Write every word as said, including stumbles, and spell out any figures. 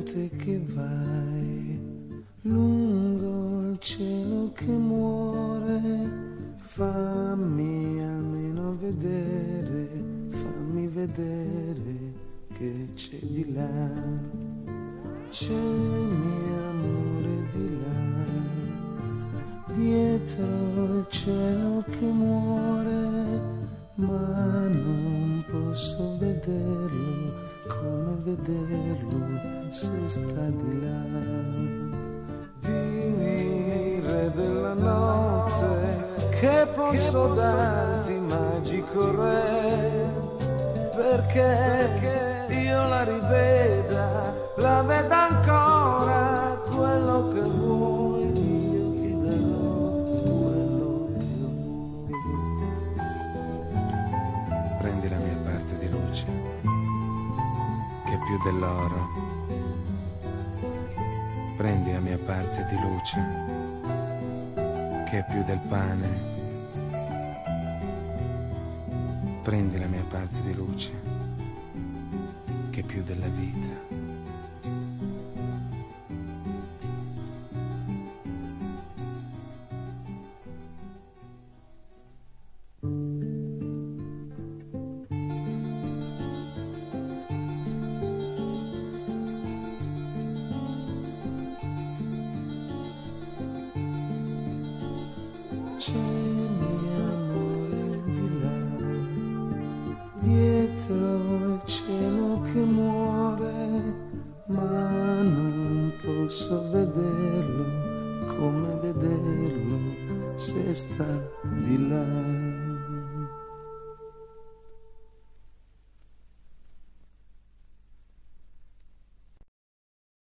notte che vai lungo il cielo che muore, fammi almeno vedere, fammi vedere che c'è di là, c'è mio amore di là, dietro il cielo che muore, ma non posso vederlo, come vederlo se sta di là. Dire della notte che posso darti magico re, perché io la riveda, la veda ancora, quello che vuoi io ti darò, quello che vuoi. Prendi la mia parte di luce, che è più dell'oro. Prendi la mia parte di luce, che è più del pane. Prendi la mia parte di luce, che è più della vita. C'è mio amore di là, dietro il cielo che muore, ma non posso vederlo, come vederlo se sta di là.